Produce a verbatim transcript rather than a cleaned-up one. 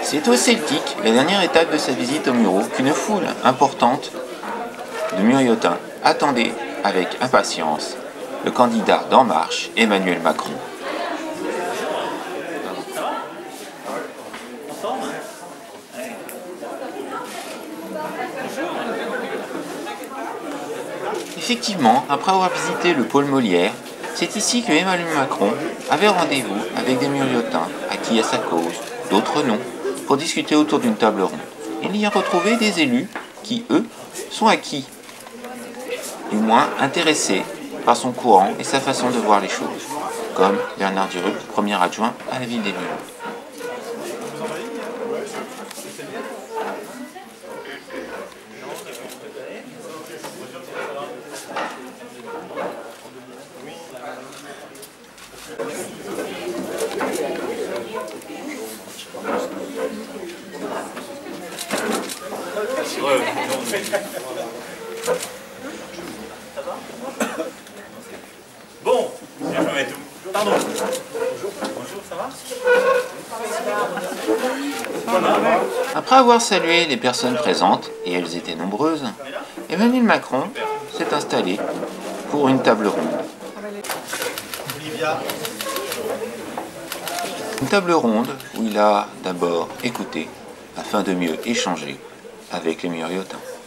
C'est au Celtic, la dernière étape de sa visite aux Mureaux, qu'une foule importante de Muriotins attendait avec impatience le candidat d'En Marche, Emmanuel Macron. Effectivement, après avoir visité le pôle Molière, c'est ici que Emmanuel Macron avait rendez-vous avec des Muriotins, acquis à sa cause, d'autres non, pour discuter autour d'une table ronde. Il y a retrouvé des élus qui, eux, sont acquis, du moins intéressés par son courant et sa façon de voir les choses, comme Bernard Durup, premier adjoint à la ville des Mureaux. Bon, je vais mettre tout. Pardon. Bonjour. Bonjour, ça va? Après avoir salué les personnes présentes, et elles étaient nombreuses, Emmanuel Macron s'est installé pour une table ronde. Une table ronde où il a d'abord écouté afin de mieux échanger avec les Muriotins.